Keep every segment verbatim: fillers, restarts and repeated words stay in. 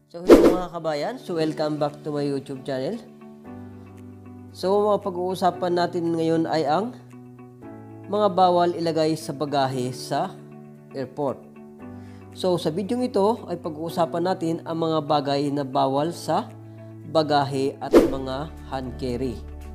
So hello mga kabayan, so welcome back to my YouTube channel. So mga pag-uusapan natin ngayon ay ang mga bawal ilagay sa bagahe sa airport. So sa video ito ay pag-uusapan natin ang mga bagay na bawal sa bagahe at mga hand carry.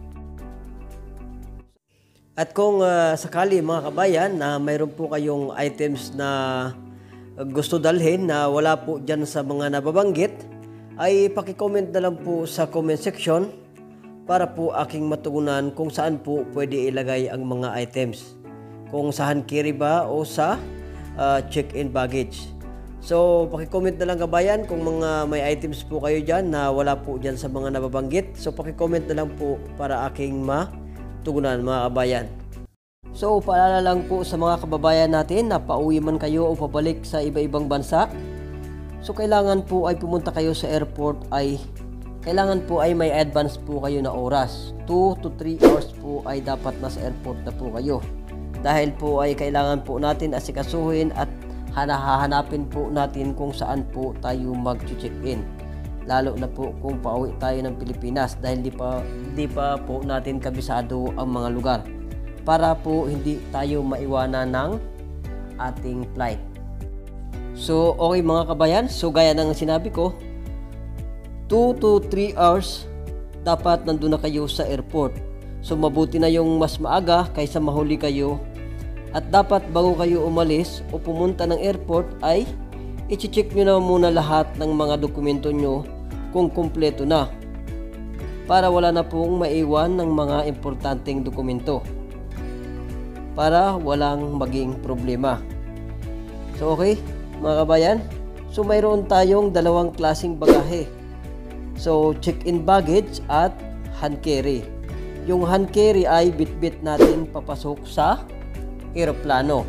At kung uh, sakali mga kabayan na mayroon po kayong items na gusto dalhin na wala po dyan sa mga nababanggit, ay paki-comment na lang po sa comment section para po aking matugunan kung saan po pwede ilagay ang mga items. Kung sa hand carry ba o sa uh, check-in baggage. So paki-comment na lang kabayan kung mga may items po kayo dyan na wala po dyan sa mga nababanggit. So paki-comment na lang po para aking matugunan mga kabayan. So, paalala lang po sa mga kababayan natin na pauwi man kayo o pabalik sa iba-ibang bansa. So, kailangan po ay pumunta kayo sa airport ay kailangan po ay may advance po kayo na oras. two to three hours po ay dapat nasa airport na po kayo. Dahil po ay kailangan po natin asikasuhin at hahanapin po natin kung saan po tayo mag-check-in. Lalo na po kung pauwi tayo ng Pilipinas dahil di pa, di pa po natin kabisado ang mga lugar, para po hindi tayo maiwanan ng ating flight. So, okay mga kabayan. So, gaya ng sinabi ko, two to three hours dapat nandun na kayo sa airport. So, mabuti na yung mas maaga kaysa mahuli kayo. At dapat bago kayo umalis o pumunta ng airport ay i-check nyo na muna lahat ng mga dokumento nyo kung kumpleto na, para wala na pong maiwan ng mga importanteng dokumento, para walang maging problema. So okay mga kabayan, so mayroon tayong dalawang klaseng bagahe. So check-in baggage at hand carry. Yung hand carry ay bit-bit natin papasok sa eroplano.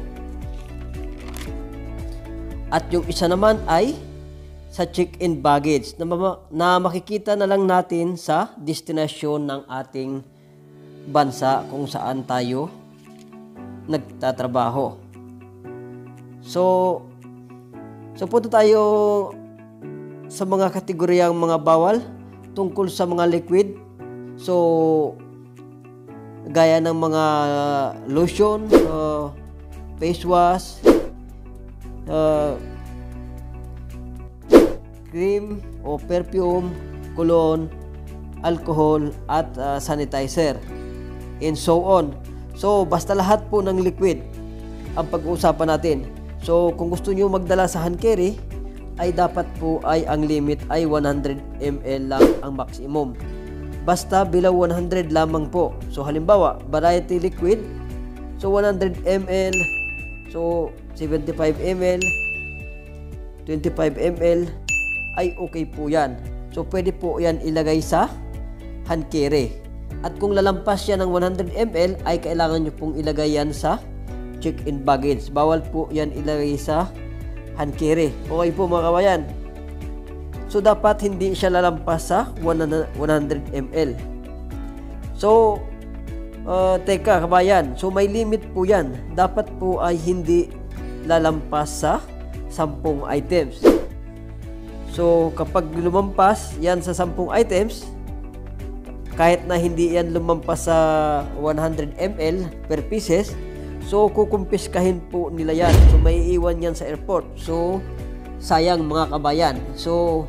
At yung isa naman ay sa check-in baggage na, na makikita na lang natin sa destinasyon ng ating bansa kung saan tayo nagtatrabaho. So, so punta tayo sa mga kategoryang mga bawal tungkol sa mga liquid. So, gaya ng mga lotion, uh, face wash, uh, cream o perfume, cologne, alcohol at uh, sanitizer, and so on. So, basta lahat po ng liquid ang pag-uusapan natin. So, kung gusto nyo magdala sa hand carry, ay dapat po ay ang limit ay one hundred milliliters lang ang maximum. Basta below one hundred lamang po. So, halimbawa, variety liquid, so one hundred milliliters, so seventy-five milliliters, twenty-five milliliters, ay okay po yan. So, pwede po yan ilagay sa hand carry. At kung lalampas yan ng one hundred milliliters ay kailangan nyo pong ilagay yan sa check-in baggage. Bawal po yan ilagay sa hand carry. Okay po mga kabayan. So dapat hindi siya lalampas sa one hundred milliliters. So uh, teka kabayan, so may limit po yan. Dapat po ay hindi lalampas sa ten items. So kapag lumampas yan sa ten items, kahit na hindi yan lumampas sa one hundred milliliters per pieces, so kukumpiskahin po nila yan. So may iwan yan sa airport. So sayang mga kabayan. So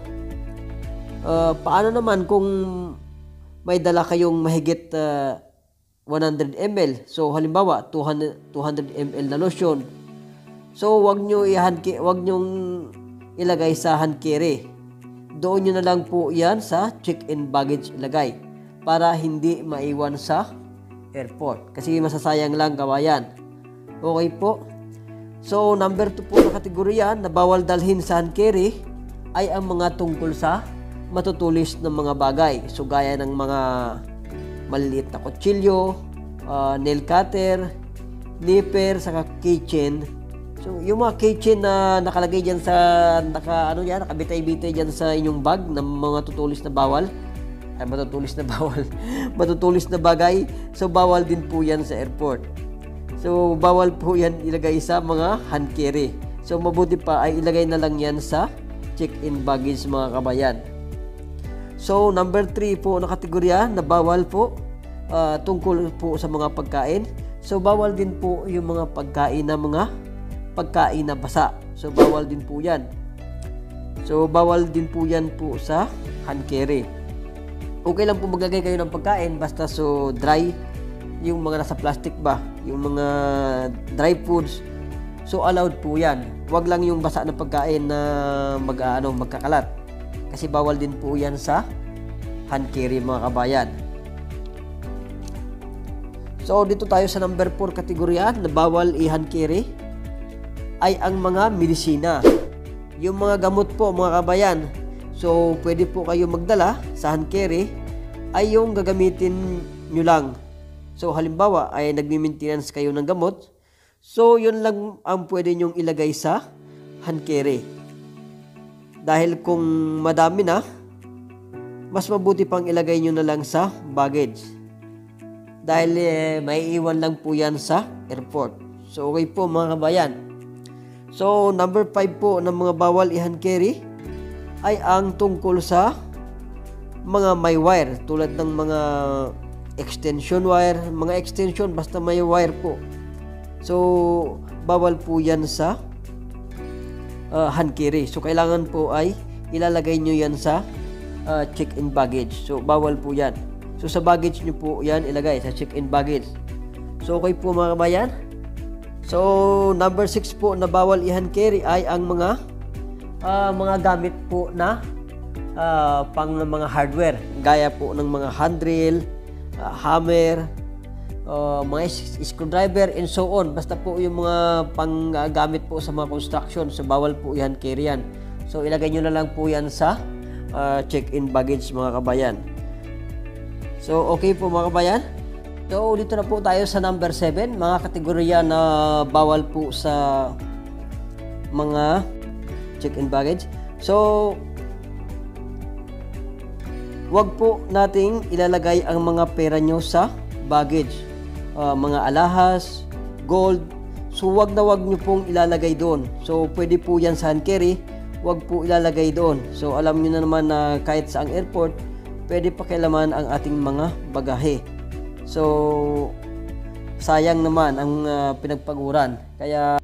uh, paano naman kung may dala kayong mahigit uh, one hundred milliliters? So halimbawa two hundred milliliters na lotion. So wag nyo i-hand wag nyong ilagay sa hand carry. Doon nyo na lang po yan sa check-in baggage ilagay, para hindi maiwan sa airport. Kasi masasayang lang kabayan. Okay po. So, number two po na kategorya na bawal dalhin sa hand carry ay ang mga tungkol sa matutulis ng mga bagay. So, gaya ng mga maliliit na kutsilyo, uh, nail cutter, nipper, saka keychain. So, yung mga keychain na nakalagay dyan sa, naka, ano yan, nakabitay-bitay dyan sa inyong bag ng mga tutulis na bawal, ay matutulis na bawal, matutulis na bagay, so bawal din po yan sa airport. So, bawal po yan ilagay sa mga hand carry. So, mabuti pa ay ilagay na lang yan sa check-in baggage mga kabayan. So, number three po na kategorya na bawal po uh, tungkol po sa mga pagkain. So, bawal din po yung mga pagkain na mga pagkain na basa. So, bawal din po yan. So, bawal din po yan po sa hand carry. Okay lang po maglagay kayo ng pagkain basta so dry, yung mga nasa plastic ba, yung mga dry foods. So, allowed po yan. Huwag lang yung basa na pagkain na mag, ano, magkakalat. Kasi bawal din po yan sa hand carry mga kabayan. So, dito tayo sa number four kategorya na bawal i-hand carry ay ang mga medisina. Yung mga gamot po mga kabayan. So, pwede po kayo magdala sa hand carry ay yung gagamitin nyo lang. So, halimbawa ay nagmi-maintenance kayo ng gamot. So, yun lang ang pwede nyong ilagay sa hand carry. Dahil kung madami na, mas mabuti pang ilagay nyo na lang sa baggage. Dahil eh, may iwan lang po yan sa airport. So, okay po mga kabayan. So, number five po ng mga bawal i-hand carry ay ang tungkol sa mga may wire. Tulad ng mga extension wire. Mga extension, basta may wire po. So, bawal po yan sa uh, hand carry. So, kailangan po ay ilalagay nyo yan sa uh, check-in baggage. So, bawal po yan. So, sa baggage nyo po yan ilagay sa check-in baggage. So, okay po mga kabayan. So, number six po na bawal i-hand carry ay ang mga uh, mga gamit po na uh, pang mga hardware. Gaya po ng mga handrail, uh, hammer, uh, mga screwdriver, and so on. Basta po yung mga pang uh, gamit po sa mga construction. So, bawal po i-hand carry yan. So, ilagay nyo na lang po yan sa uh, check-in baggage mga kabayan. So, okay po mga kabayan. So, dito na po tayo sa number seven. Mga kategorya na bawal po sa mga check-in baggage. So, wag po nating ilalagay ang mga pera nyo sa baggage. Uh, mga alahas, gold. So, wag na wag nyo pong ilalagay doon. So, pwede po yan sa hand carry. Wag po ilalagay doon. So, alam nyo na naman na kahit sa ang airport, pwede pakialaman ang ating mga bagahe. So, sayang naman ang uh, pinagpaguran. Kaya,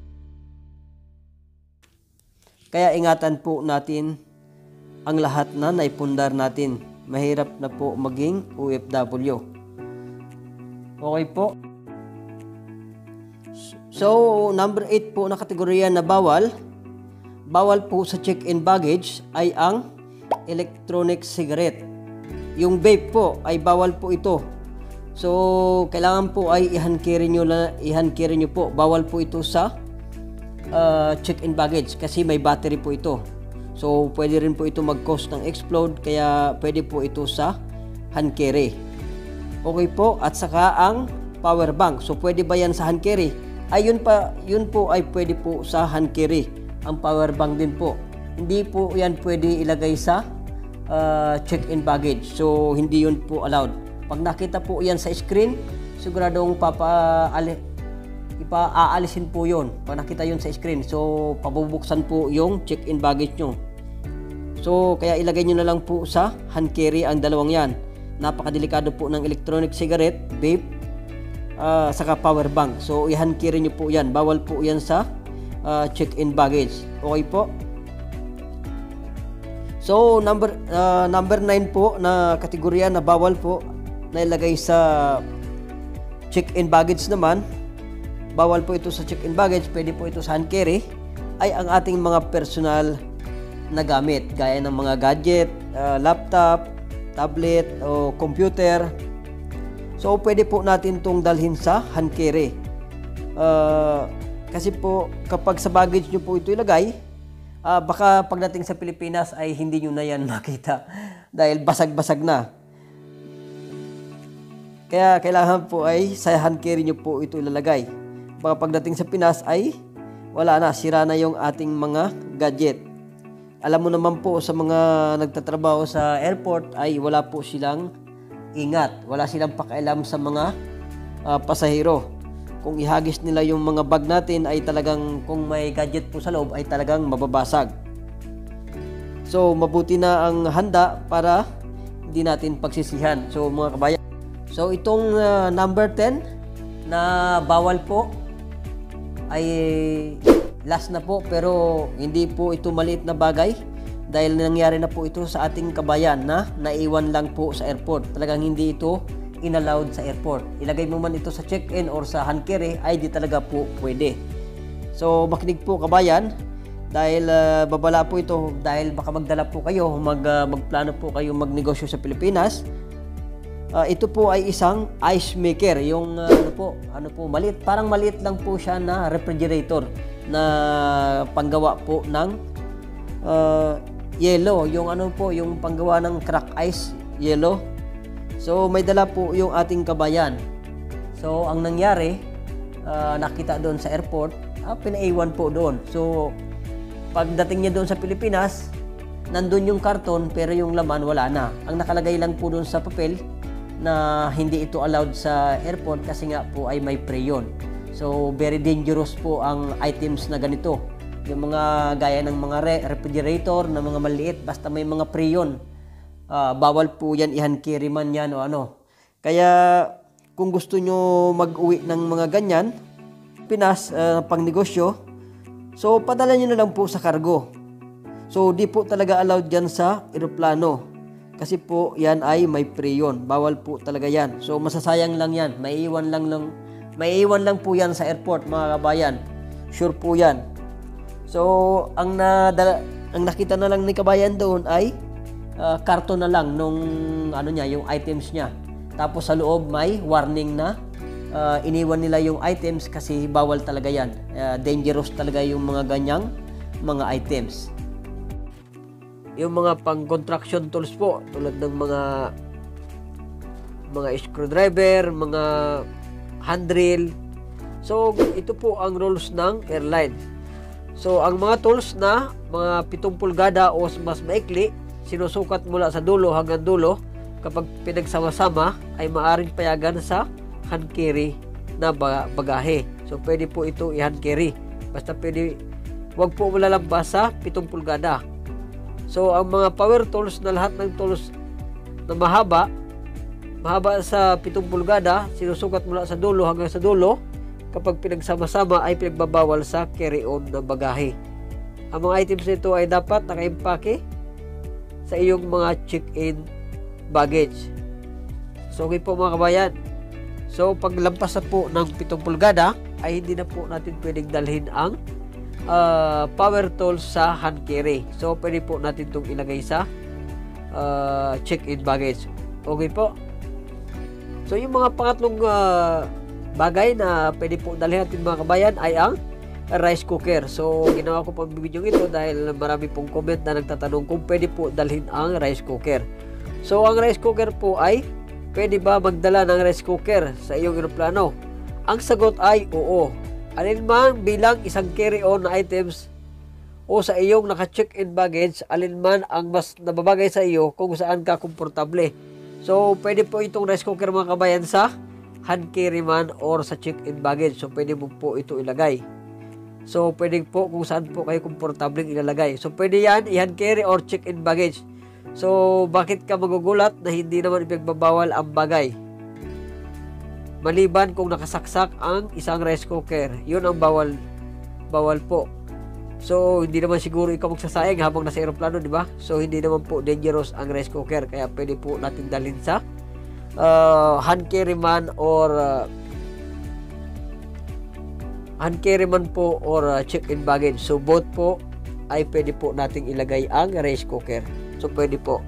kaya ingatan po natin ang lahat na naipundar natin. Mahirap na po maging O F W. Okay po. So, number eight po na kategorya na bawal. Bawal po sa check-in baggage ay ang electronic cigarette. Yung vape po ay bawal po ito. So, kailangan po ay i-hand carry nyo, i-hand carry nyo po. Bawal po ito sa uh, check-in baggage kasi may battery po ito. So, pwede rin po ito mag-cause ng explode kaya pwede po ito sa hand carry. Okay po. At saka ang power bank. So, pwede ba yan sa hand carry? Ay, yun, pa, yun po ay pwede po sa hand carry. Ang power bank din po. Hindi po yan pwede ilagay sa Uh, check-in baggage. So, hindi yun po allowed. Pag nakita po yan sa screen, siguradong papa ipa-aalisin po yun. Pag nakita yun sa screen. So, pabubuksan po yung check-in baggage nyo. So, kaya ilagay nyo na lang po sa hand carry ang dalawang yan. Napakadelikado po ng electronic cigarette, vape, uh, saka power bank. So, i-hand carry nyo po yan. Bawal po yan sa uh, check-in baggage. Okay po? So, number uh, number nine po na kategorya na bawal po na ilagay sa check-in baggage naman. Bawal po ito sa check-in baggage, pwede po ito sa hand carry, ay ang ating mga personal na gamit. Gaya ng mga gadget, uh, laptop, tablet, o computer. So, pwede po natin itong dalhin sa hand carry. Uh, kasi po, kapag sa baggage nyo po ito ilagay, Uh, baka pagdating sa Pilipinas ay hindi nyo na yan makita dahil basag-basag na. Kaya kailangan po ay sa hand carry nyo po ito ilalagay. Baka pagdating sa Pinas ay wala na, sira na yung ating mga gadget. Alam mo naman po sa mga nagtatrabaho sa airport ay wala po silang ingat. Wala silang pakialam sa mga uh, pasahero. Kung ihagis nila yung mga bag natin ay talagang kung may gadget po sa loob ay talagang mababasag. So mabuti na ang handa para hindi natin pagsisihan. So mga kabayan, so itong uh, number ten na bawal po ay last na po, pero hindi po ito maliit na bagay dahil nangyari na po ito sa ating kabayan na naiwan lang po sa airport. Talagang hindi ito inallowed sa airport. Ilagay mo man ito sa check-in or sa hand carry ay di talaga po pwede. So makinig po kabayan, dahil uh, babala po ito, dahil baka magdala po kayo, mag, uh, magplano po kayo magnegosyo sa Pilipinas. Uh, ito po ay isang ice maker, yung uh, ano po, ano po, maliit, parang maliit lang po siya na refrigerator na panggawa po ng uh, yelo, yung ano po, yung panggawa ng crack ice yelo. So may dala po yung ating kabayan. So ang nangyari, uh, nakita doon sa airport, ah, pinaiwan po doon. So pagdating niya doon sa Pilipinas, nandun yung karton pero yung laman wala na. Ang nakalagay lang po doon sa papel na hindi ito allowed sa airport kasi nga po ay may preyon. So very dangerous po ang items na ganito. Yung mga gaya ng mga re refrigerator na mga maliit, basta may mga preyon, uh, bawal po yan, i-hand carry man yan o ano. Kaya kung gusto nyo mag-uwi ng mga ganyan, Pinas, uh, pang negosyo, so padala nyo na lang po sa cargo. So di po talaga allowed yan sa eroplano. Kasi po yan ay may preyon. Bawal po talaga yan. So masasayang lang yan. Maiiwan lang lang, maiiwan lang po yan sa airport mga kabayan. Sure po yan. So ang, nadala, ang nakita na lang ni kabayan doon ay uh, karton na lang nung ano niya, yung items niya. Tapos sa loob may warning na uh, iniwan nila yung items kasi bawal talaga yan. Uh, dangerous talaga yung mga ganyang mga items. Yung mga pang construction tools po, tulad ng mga mga screwdriver, mga hand drill. So ito po ang rules ng airline. So ang mga tools na mga pitong pulgada o mas maikli, sinusukat mula sa dulo hanggang dulo. Kapag pinagsama-sama ay maaaring payagan sa hand carry na bagahe. So pwede po ito i-hand carry. Basta pwede, wag po malalabas sa pitong pulgada. So ang mga power tools na lahat ng tools na mahaba, mahaba sa pitong pulgada, sinusukat mula sa dulo hanggang sa dulo. Kapag pinagsama-sama ay pinagbabawal sa carry-on na bagahe. Ang mga items nito ay dapat nakaimpake sa iyong mga check-in baggage. So okay po mga kabayan. So paglampas na po ng pitong pulgada ay hindi na po natin pwedeng dalhin ang Uh, power tools sa hand carry. So pwede po natin itong ilagay sa uh, check-in baggage. Okay po. So yung mga pangatlong uh, bagay na pwede po dalhin natin mga kabayan ay ang rice cooker. So ginawa ko po ang video ito dahil marami pong comment na nagtatanong kung pwede po dalhin ang rice cooker. So ang rice cooker po ay pwede ba magdala ng rice cooker sa iyong eroplano? Ang sagot ay oo. Alinman bilang isang carry-on na items o sa iyong naka-check-in baggage, alinman ang mas nababagay sa iyo kung saan ka komportable. So, pwede po itong rice cooker mga kabayan sa hand carry man or sa check-in baggage. So, pwede mo po ito ilagay. So, pwede po kung saan po kayo komportable ilalagay. So, pwede yan i-hand carry or check-in baggage. So, bakit ka magugulat na hindi naman ipagbabawal ang bagay? Maliban kung nakasaksak ang isang rice cooker, yun ang bawal bawal po. So hindi naman siguro ikaw magsasayang habang nasa eroplano, di ba? So hindi naman po dangerous ang rice cooker, kaya pwede po natin dalhin sa uh, hand carry man or uh, hand carry man po or uh, check-in baggage. So both po ay pwede po nating ilagay ang rice cooker. So pwede po.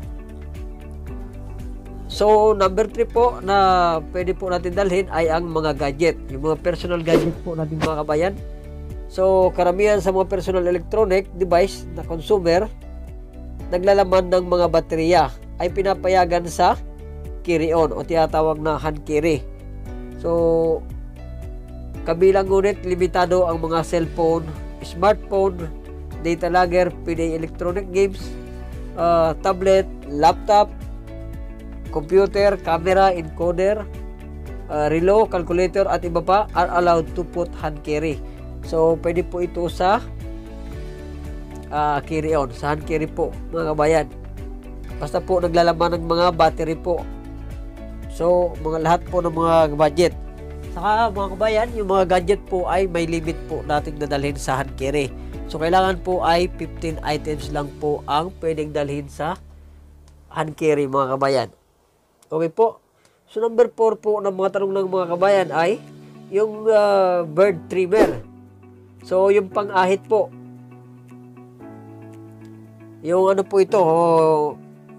So, number three po na pwede po natin dalhin ay ang mga gadget. Yung mga personal gadget po natin mga kabayan. So, karamihan sa mga personal electronic device na consumer, naglalaman ng mga baterya ay pinapayagan sa carry-on o tinatawag na hand carry. So, kabilang ngunit limitado ang mga cellphone, smartphone, data logger, P D A electronic games, uh, tablet, laptop, computer, camera, encoder, uh, relo, calculator at iba pa are allowed to put hand carry. So pwede po ito sa uh, carry-on, sa hand carry po mga kabayan. Basta po naglalaman ng mga battery po. So, mga lahat po ng mga budget. Saka mga kabayan, yung mga gadget po ay may limit po nating dadalhin sa hand carry. So, kailangan po ay fifteen items lang po ang pwedeng dalhin sa hand carry mga kabayan. Okay po. So, number four po ng mga tanong ng mga kabayan ay yung uh, bird trimmer. So, yung pang-ahit po. Yung ano po ito, oh,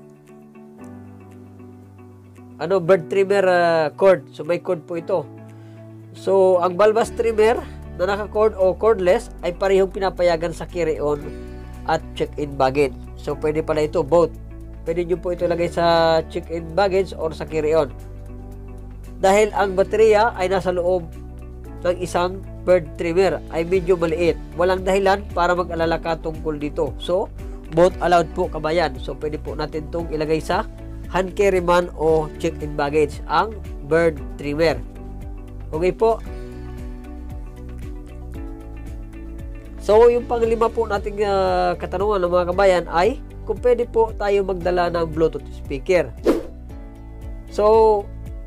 ano, bird trimmer uh, cord. So, may cord po ito. So, ang Balbas trimmer na naka-cord o cordless ay parehong pinapayagan sa carry-on at check-in baggage. So, pwede pala ito, both. Pwede nyo po ito lagay sa check-in baggage or sa carry-on. Dahil ang baterya ay nasa loob ng isang bird trimmer ay medyo maliit. Walang dahilan para mag-alala ka tungkol dito. So, both allowed po kabayan. So, pwede po natin itong ilagay sa hand carry man o check-in baggage, ang bird trimmer. Okay po. So, yung panglima po nating uh, katanungan ng mga kabayan ay kung pwede po tayo magdala ng Bluetooth speaker. So,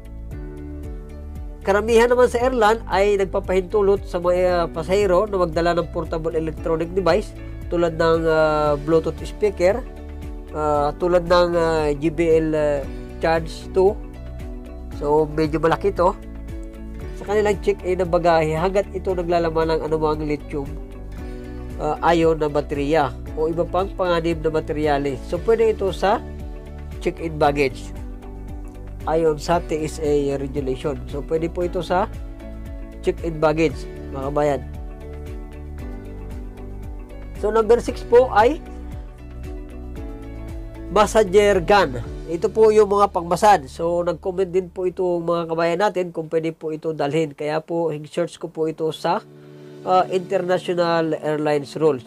karamihan naman sa airline ay nagpapahintulot sa mga pasahero na magdala ng portable electronic device tulad ng uh, Bluetooth speaker, uh, tulad ng uh, J B L uh, Charge two. So, medyo malaki ito. Sa kanilang check-in ng bagahe, hanggat ito naglalaman ng anumang lithium uh, ion na baterya o iba pang panganib na materyales. So, pwede ito sa check-in baggage. Ayon sa T S A regulation. So, pwede po ito sa check-in baggage, mga kabayan. So, number six po ay massager gun. Ito po yung mga pangmasad. So, nag-comment din po ito mga kabayan natin kung pwede po ito dalhin. Kaya po, search ko po ito sa uh, International Airlines Rules.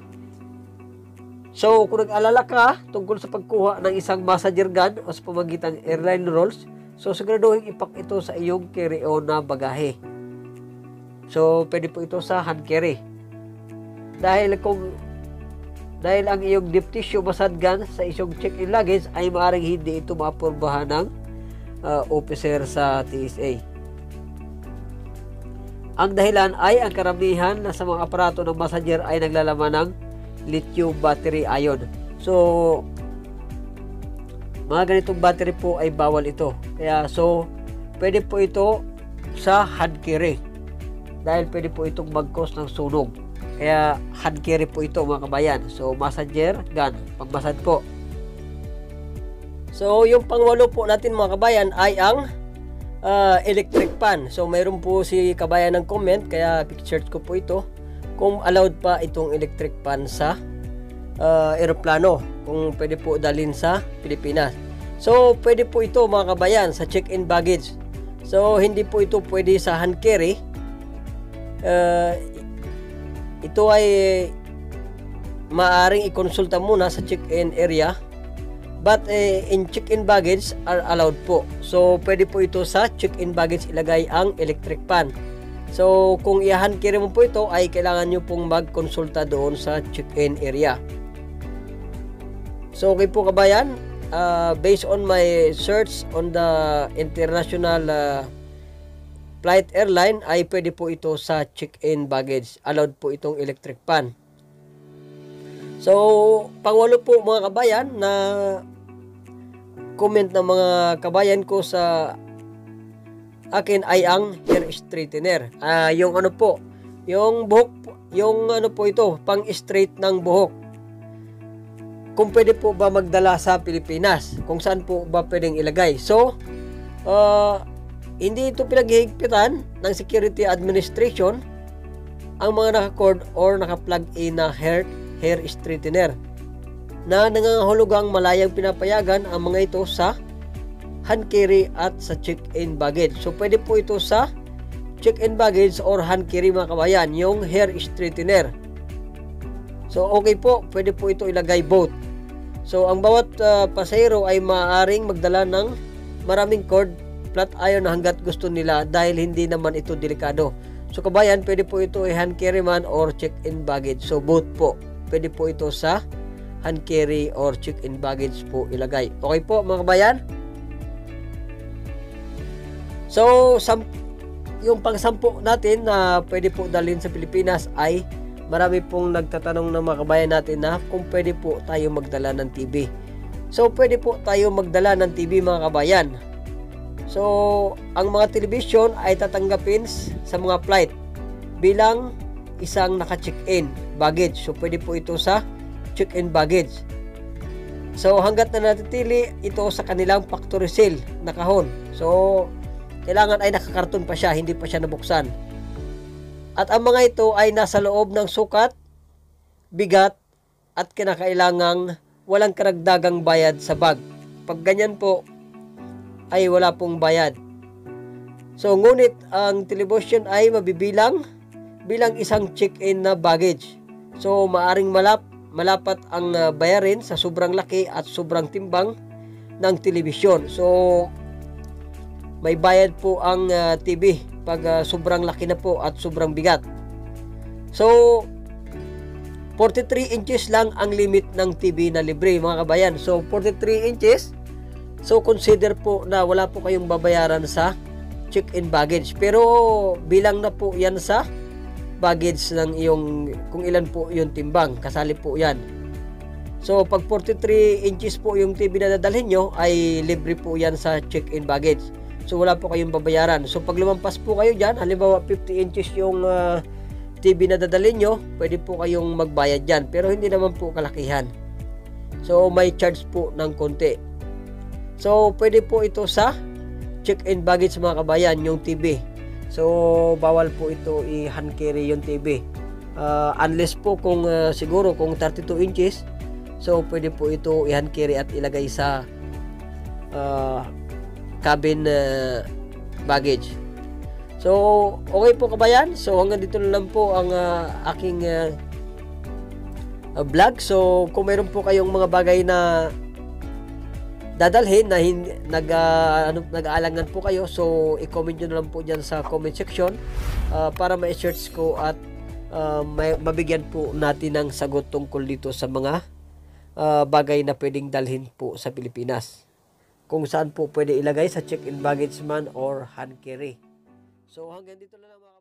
So, kung nag-alala ka tungkol sa pagkuha ng isang massager gun o sa pamagitan ng airline rules, so siguraduhin ipak ito sa iyong carry-on na bagahe. So, pwede po ito sa hand carry. Dahil kung dahil ang iyong deep tissue massage gun sa isang check-in luggage ay maaaring hindi ito maapurbahan ng uh, officer sa T S A. Ang dahilan ay ang karamihan na sa mga aparato ng massager ay naglalaman ng lithium battery ion. So, mga ganitong battery po ay bawal ito. Kaya, so, pwede po ito sa hand carry. Dahil pwede po itong mag-cause ng sunog. Kaya, hand carry po ito mga kabayan. So, massager gun. Pagmasad po. So, yung pangwalo po natin mga kabayan ay ang uh, electric fan. So, mayroon po si kabayan ng comment. Kaya, picture ko po ito. Kung allowed pa itong electric fan sa uh, eroplano. Kung pwede po dalhin sa Pilipinas. So, pwede po ito mga kabayan sa check-in baggage. So, hindi po ito pwede sa hand carry. Uh, ito ay maaring ikonsulta muna sa check-in area. But uh, in check-in baggage are allowed po. So, pwede po ito sa check-in baggage ilagay ang electric fan. So, kung i-hand carry mo po ito, ay kailangan nyo pong magkonsulta doon sa check-in area. So, okay po kabayan, uh, based on my search on the international uh, flight airline, ay pwede po ito sa check-in baggage. Allowed po itong electric fan. So, pangwalo po mga kabayan na comment ng mga kabayan ko sa akin ay ang hair straightener. Ah, yung ano po, yung buhok, yung ano po ito, pang straight ng buhok. Kung pwede po ba magdala sa Pilipinas, kung saan po ba pwedeng ilagay. So, uh, hindi ito pinaghihigpitan ng Security Administration ang mga naka-cord or naka-plug in na hair, hair straightener na nangangahulugang malayang pinapayagan ang mga ito sa hand carry at sa check-in baggage. So, pwede po ito sa check-in baggage or hand carry mga kabayan, yung hair straightener. So, okay po, pwede po ito ilagay both. So, ang bawat uh, pasahero ay maaaring magdala ng maraming cord, flat iron hanggat gusto nila dahil hindi naman ito delikado. So, kabayan, pwede po ito i-hand carry man or check-in baggage. So, both po. pwede po ito sa hand carry or check-in baggage po ilagay. Okay po mga kabayan? So, sam yung pang-sampu natin na pwede po dalhin sa Pilipinas ay marami pong nagtatanong ng mga kabayan natin na kung pwede po tayo magdala ng T V. So, pwede po tayo magdala ng T V mga kabayan. So, ang mga television ay tatanggapin sa mga flight bilang isang naka-check-in baggage. So, pwede po ito sa check-in baggage. So, hanggat na natitili ito sa kanilang factory seal na kahon. So, kailangan ay nakakarton pa siya, hindi pa siya nabuksan. At ang mga ito ay nasa loob ng sukat, bigat, at kinakailangang walang karagdagang bayad sa bag. Pag ganyan po, ay wala pong bayad. So, ngunit ang television ay mabibilang bilang isang check-in na baggage. So, maaring malap, malapat ang uh, bayarin sa sobrang laki at sobrang timbang ng television. So, may bayad po ang uh, T V pag uh, sobrang laki na po at sobrang bigat. So, forty-three inches lang ang limit ng T V na libre mga kabayan. So, forty-three inches. So, consider po na wala po kayong babayaran sa check-in baggage. Pero, bilang na po yan sa baggage ng iyong, kung ilan po yung timbang. Kasali po yan. So, pag forty-three inches po yung T V na dadalhin nyo, ay libre po yan sa check-in baggage. So, wala po kayong babayaran. So, pag lumampas po kayo dyan, halimbawa fifty inches yung uh, T V na dadalhin nyo, pwede po kayong magbayad dyan. Pero, hindi naman po kalakihan. So, may charge po ng konti. So, pwede po ito sa check-in baggage mga kabayan, yung T V. So, bawal po ito i-hand carry yung T V. Uh, unless po kung uh, siguro kung thirty-two inches, so pwede po ito i-hand carry at ilagay sa uh, cabin uh, baggage. So, okay po kabayan. So, hanggang dito na lang po ang uh, aking uh, uh, vlog. So, kung meron po kayong mga bagay na dadalhin na hindi, nag, uh, ano, nag-aalangan po kayo, so i-comment nyo na lang po dyan sa comment section uh, para ma-search ko at uh, may, mabigyan po natin ng sagot tungkol dito sa mga uh, bagay na pwedeng dalhin po sa Pilipinas. Kung saan po pwede ilagay sa check-in baggage man or hand carry. So hanggang dito na lang mga